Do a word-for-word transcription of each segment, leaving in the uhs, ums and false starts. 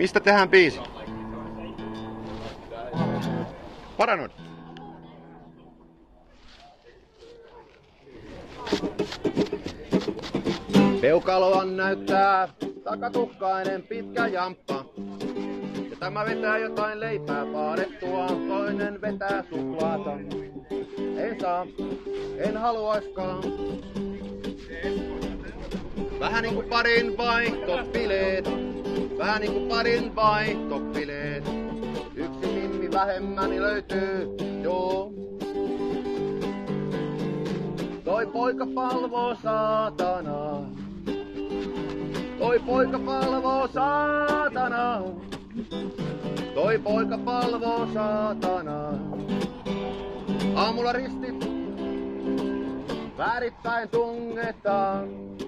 Mistä tehdään biisi? Paranoid. Peukaloan näyttää takatukkainen pitkä jamppa. Ja tämä vetää jotain leipää paadettua, toinen vetää suklaata. En saa, en haluaiskaan. Vähän niinku parin vaihtopileet. Vähän niinku parin vaihtopileet. Yksi mimmi vähemmäni löytyy, joo. Toi poika palvoo saatanaa. Toi poika palvoo saatanaa. Toi poika palvoo saatanaa. Aamulla ristit väärittäin tungetaan.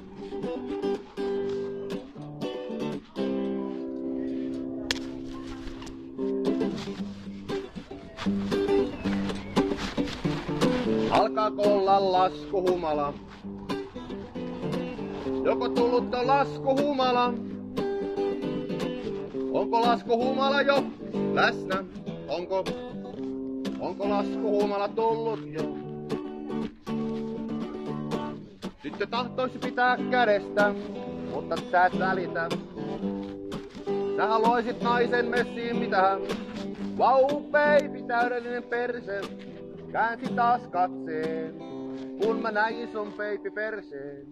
Alkaako olla laskuhumala? Joko tullut on laskuhumala? Onko laskuhumala jo läsnä? Onko, onko laskuhumala tullut jo? Tyttö tahtoisi pitää kädestä, mutta sä et välitä. Sä haluaisit naisen messiin mitään. Wow baby, täydellinen perse. Käänsi taas katseen, kun mä näin sun baby perseen.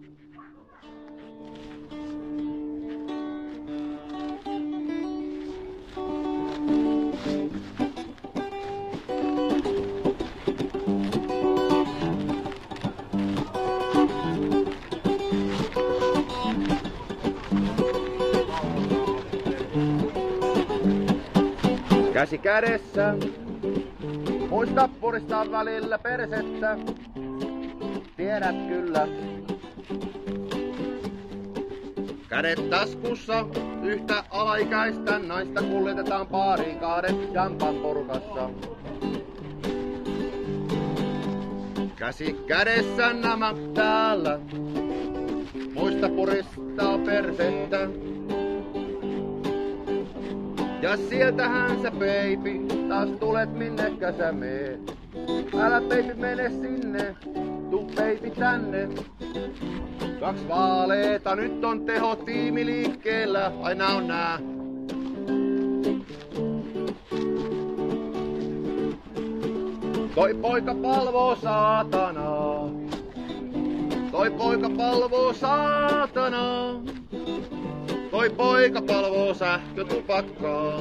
Käsi kädessä, muista puristaa välillä persettä, tiedät kyllä. Kädet taskussa, yhtä alaikäistä naista kuljetetaan baariin kahden jampan porukassa. Käsi kädessä nämä täällä, muista puristaa persettä. Ja sieltähän sä baby, taas tulet minnekä sä meet. Älä baby mene sinne, tuu baby tänne. Kaks vaaleeta, nyt on teho tiimi liikkeellä, aina on nää. Toi poika palvoo saatanaa. Toi poika palvoo saatanaa. Toi poika palvoo sähkötupakkaa.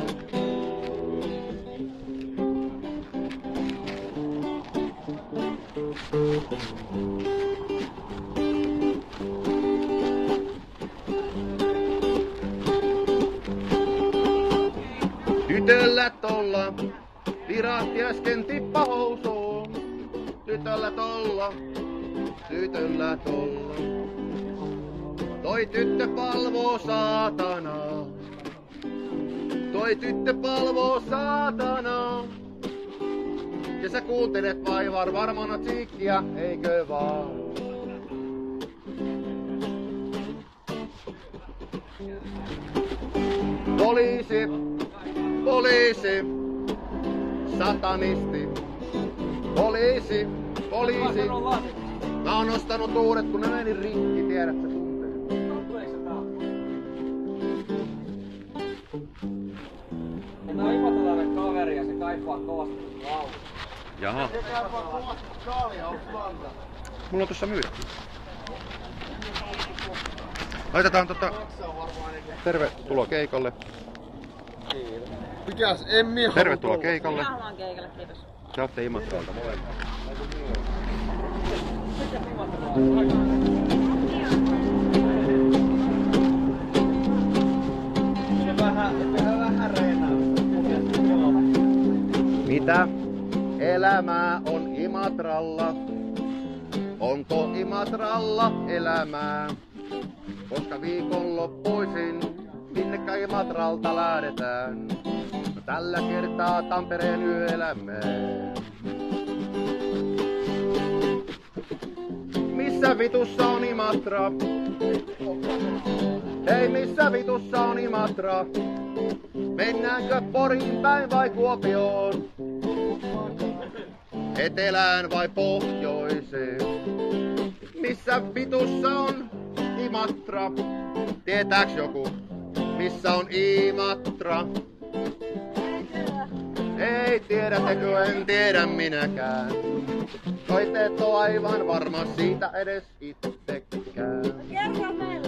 Tytöllä tolla virahti äsken tippa housuun. Tytöllä tolla, tytöllä tolla. Toi tyttö palvoo saatanaa. Toi tyttö palvoo saatanaa. Ja sä kuuntelet vaivar varmana tsiikkiä, eikö vaan? Poliisi, poliisi, satanisti. Poliisi, poliisi. Mä oon ostanut uudet, kun ne meni rikki, tiedät sä tunteen. Tää on Imatalainen kaveri ja se kaipaa kovasti laulua. Jaha. Se kaipaa kovasti kaalia, onks lanta? Mulla on tossa myydä. Laitetaan tota... Tervetuloa keikalle. Mikäs Emmi on? Tervetuloa keikalle. Minä haluan keikalle, kiitos. Te ootte Imatralta molemmat. Mitä elämää on Imatralla? Onko Imatralla elämää? Koska viikonloppuisin minnekä Imatralta lähdetään? No, tällä kertaa Tampereen yöelämään. Missä vitussa on Imatra? Hei, missä vitussa on Imatra? Mennäänkö Poriin päin vai Kuopioon? Etelään vai pohjoiseen? Missä vitussa on Imatra? Tietääks joku, missä on Imatra? Ei tiedätekö, en tiedä minäkään. Toi te et oo aivan varma siitä edes itsekään. Kerro meille.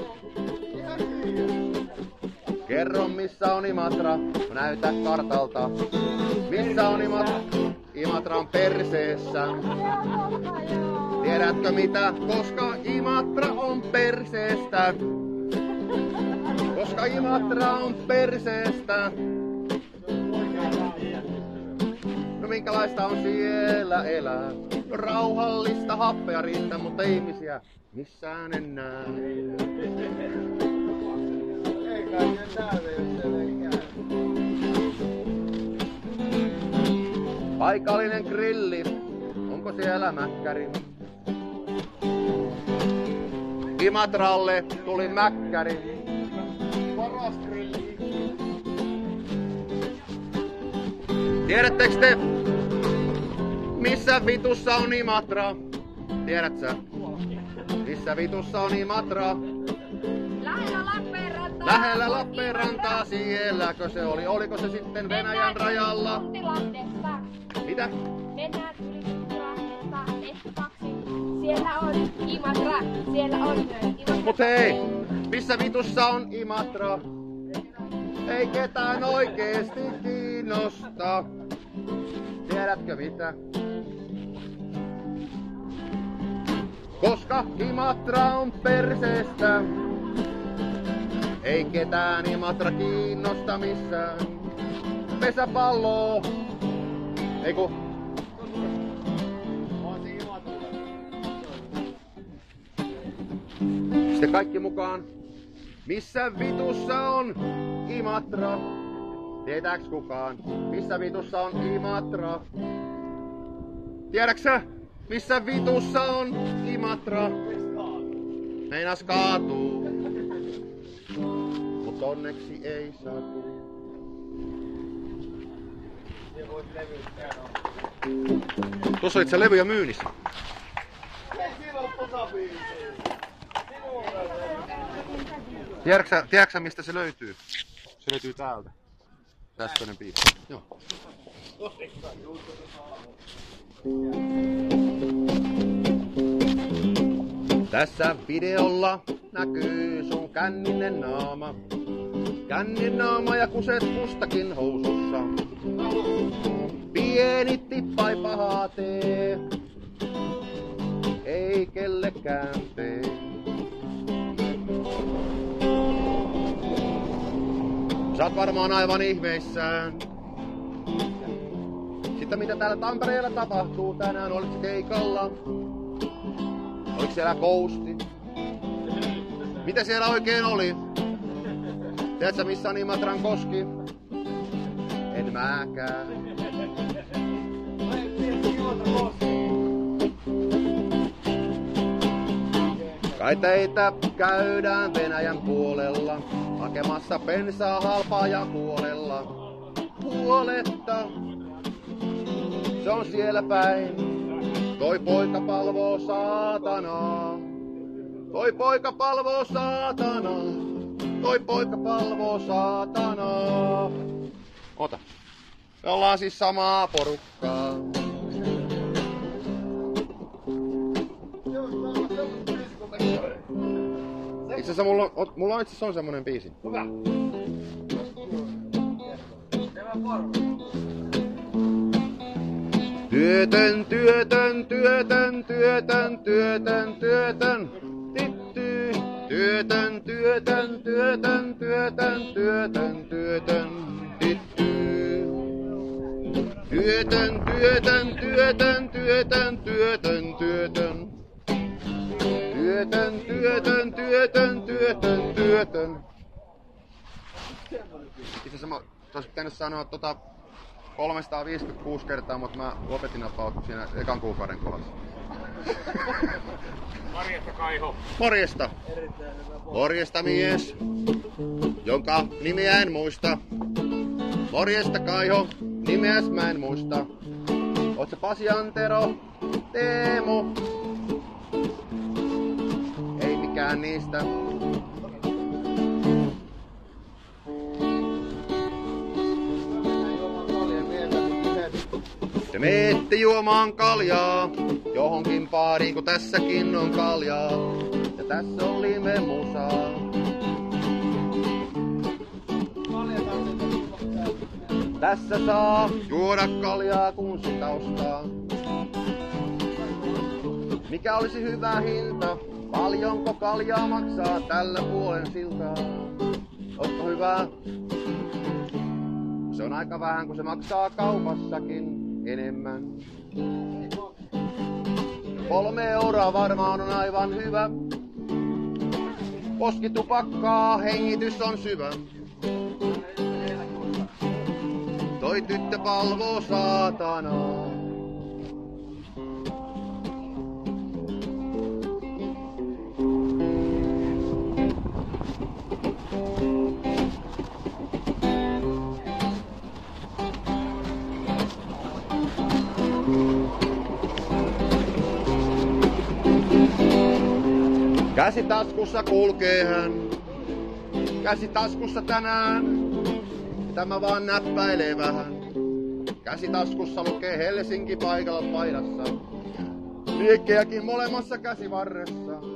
Kerro missä on Imatra, näytä kartalta. Missä on Imatra? Imatra on perseessä. Tiedätkö mitä? Koska Imatra on perseestä. Koska Imatra on perseestä. No minkälaista on siellä elää? No rauhallista happea riittää, mutta ihmisiä missään en näe. Paikallinen grilli, onko siellä mäkkäri? Imatralle tuli mäkkäri. Paras grilli. Tiedättekö te, missä vitussa on Imatra? Tiedät sä? Missä vitussa on Imatra? Lähellä Lappeenrantaa. Lähellä Lappeenrantaa, sielläkö se oli? Oliko se sitten Venäjän rajalla? Ylitilahdesta. Mitä? Mennään Ylitilahdesta leffaksi. Siellä on Imatra. Siellä on myös Imatra. Mut hei, missä vitussa on Imatra? Ei ketään oikeesti kiinnosta. Tiedätkö mitä? Koska Imatra on perseestä. Ei ketään Imatra kiinnosta missään. Pesäpallo. Eiku. Sitten kaikki mukaan. Missä vitussa on Imatra? Tietääks kukaan? Missä vitussa on Imatra? Tiedäksä? Missä vitussa on Imatra? Meinas kaatuu. Mut onneksi ei satu. Tuossa oli se levyjä myynnissä. Tiedätkö, tiedätkö mistä se löytyy? Se löytyy täältä. Tässäinen biisi. Joo. Tässä videolla näkyy sun känninen naama. Kännin naama ja kuset mustakin housussa. Pieni tippa ei pahaa tee. Ei kellekään tee. Sä oot varmaan aivan ihmeissään. Sitten mitä täällä Tampereella tapahtuu tänään? Oliko keikalla? Oliko siellä kousti? Mitä siellä oikein oli? Tiedätkö missä on Imatran koski? En mäkään. Kai teitä käydään Venäjän puolella, hakemassa bensaa halpaa ja huolella. Huoletta, se on siellä päin. Toi poika palvoo saatanaa. Toi poika palvoo saatanaa. Toi poika palvoo saatanaa. Ota. Me ollaan siis samaa porukkaa. Itse asiassa mulla on, mulla on itse asiassa on semmonen biisi. Hyvä. Työtön, työtön, työtön, työtön, työtön, työtön, titty. Työtön, työtön, työtön, työtön, työtön, työtön, titty. Työtön, työtön, työtön, työtön, työtön, työtön. Työtön, työtön, työtön, työtön, työtön. Itse asiassa mä olisi pitänyt sanoa tota kolmesataaviisikymmentäkuusi kertaa, mutta mä lopetin about siinä ekan kuukauden kohdassa. Morjesta Kaiho. Morjesta. Morjesta mies, jonka nimeä en muista. Morjesta Kaiho, nimeäs mä en muista. Oot sä Pasi Antero, Teemu? Ei mikään niistä. Te meette juomaan kaljaa, johonkin baariin, kun tässäkin on kaljaa. Ja tässä on limemusaa. Tässä saa juoda kaljaa, kun sitä ostaa. Mikä olisi hyvä hinta? Paljonko kaljaa maksaa tällä puolen siltaa? Ootko hyvä? Se on aika vähän, kun se maksaa kaupassakin enemmän. Kolme euroa varmaan on aivan hyvä. Poskitupakkaa, hengitys on syvä. Toi tyttö palvoo saatanaa. Käsi taskussa kulkee hän, käsi taskussa tänään, tämä vaan näppäilee vähän. Käsi taskussa lukee Helsinki paikalla paidassa, liekkejäkin molemmassa käsivarressa.